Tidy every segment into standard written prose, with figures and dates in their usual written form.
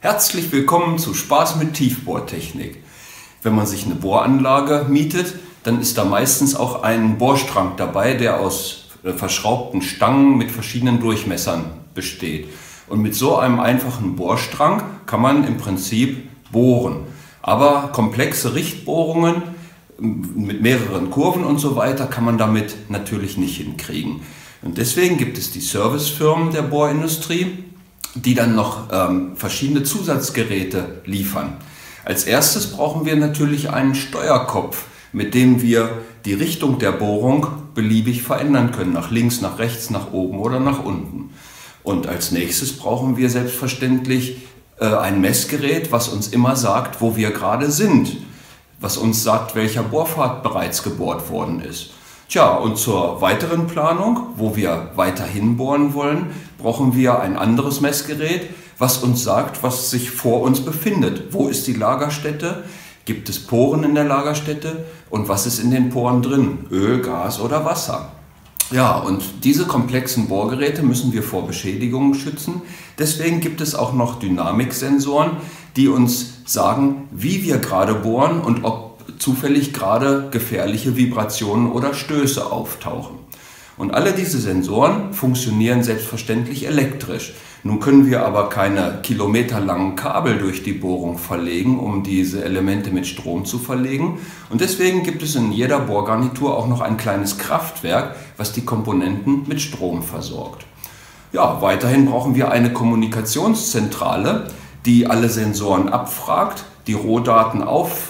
Herzlich willkommen zu Spaß mit Tiefbohrtechnik. Wenn man sich eine Bohranlage mietet, dann ist da meistens auch ein Bohrstrang dabei, der aus verschraubten Stangen mit verschiedenen Durchmessern besteht. Und mit so einem einfachen Bohrstrang kann man im Prinzip bohren. Aber komplexe Richtbohrungen mit mehreren Kurven und so weiter kann man damit natürlich nicht hinkriegen. Und deswegen gibt es die Servicefirmen der Bohrindustrie, die dann noch verschiedene Zusatzgeräte liefern. Als erstes brauchen wir natürlich einen Steuerkopf, mit dem wir die Richtung der Bohrung beliebig verändern können, nach links, nach rechts, nach oben oder nach unten. Und als nächstes brauchen wir selbstverständlich ein Messgerät, was uns immer sagt, wo wir gerade sind, was uns sagt, welcher Bohrpfad bereits gebohrt worden ist. Tja, und zur weiteren Planung, wo wir weiterhin bohren wollen, brauchen wir ein anderes Messgerät, was uns sagt, was sich vor uns befindet. Wo ist die Lagerstätte? Gibt es Poren in der Lagerstätte? Und was ist in den Poren drin? Öl, Gas oder Wasser? Ja, und diese komplexen Bohrgeräte müssen wir vor Beschädigungen schützen. Deswegen gibt es auch noch Dynamiksensoren, die uns sagen, wie wir gerade bohren und ob zufällig gerade gefährliche Vibrationen oder Stöße auftauchen. Und alle diese Sensoren funktionieren selbstverständlich elektrisch. Nun können wir aber keine kilometerlangen Kabel durch die Bohrung verlegen, um diese Elemente mit Strom zu verlegen. Und deswegen gibt es in jeder Bohrgarnitur auch noch ein kleines Kraftwerk, was die Komponenten mit Strom versorgt. Ja, weiterhin brauchen wir eine Kommunikationszentrale, die alle Sensoren abfragt, die Rohdaten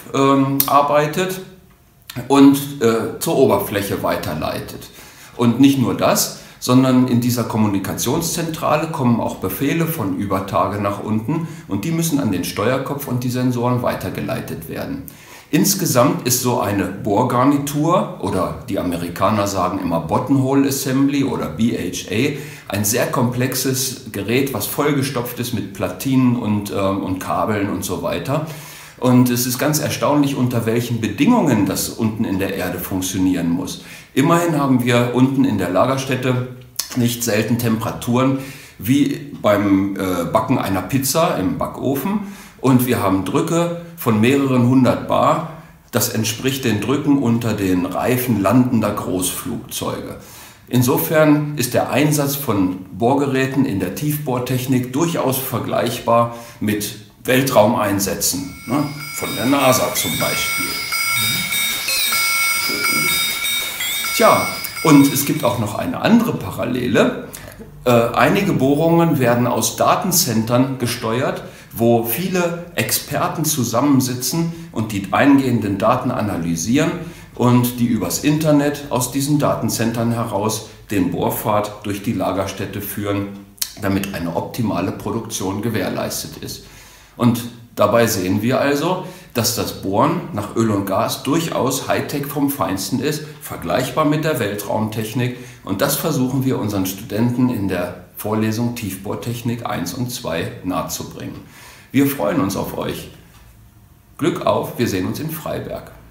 aufarbeitet und zur Oberfläche weiterleitet. Und nicht nur das, sondern in dieser Kommunikationszentrale kommen auch Befehle von über Tage nach unten und die müssen an den Steuerkopf und die Sensoren weitergeleitet werden. Insgesamt ist so eine Bohrgarnitur, oder die Amerikaner sagen immer Buttonhole Assembly oder BHA, ein sehr komplexes Gerät, was vollgestopft ist mit Platinen und Kabeln und so weiter. Und es ist ganz erstaunlich, unter welchen Bedingungen das unten in der Erde funktionieren muss. Immerhin haben wir unten in der Lagerstätte nicht selten Temperaturen wie beim Backen einer Pizza im Backofen. Und wir haben Drücke von mehreren 100 Bar. Das entspricht den Drücken unter den Reifen landender Großflugzeuge. Insofern ist der Einsatz von Bohrgeräten in der Tiefbohrtechnik durchaus vergleichbar mit Weltraumeinsätzen, ne? Von der NASA zum Beispiel. Tja, und es gibt auch noch eine andere Parallele. Einige Bohrungen werden aus Datencentern gesteuert, wo viele Experten zusammensitzen und die eingehenden Daten analysieren und die übers Internet aus diesen Datencentern heraus den Bohrpfad durch die Lagerstätte führen, damit eine optimale Produktion gewährleistet ist. Und dabei sehen wir also, dass das Bohren nach Öl und Gas durchaus Hightech vom Feinsten ist, vergleichbar mit der Weltraumtechnik. Und das versuchen wir unseren Studenten in der Vorlesung Tiefbohrtechnik 1 und 2 nahezubringen. Wir freuen uns auf euch. Glück auf, wir sehen uns in Freiberg.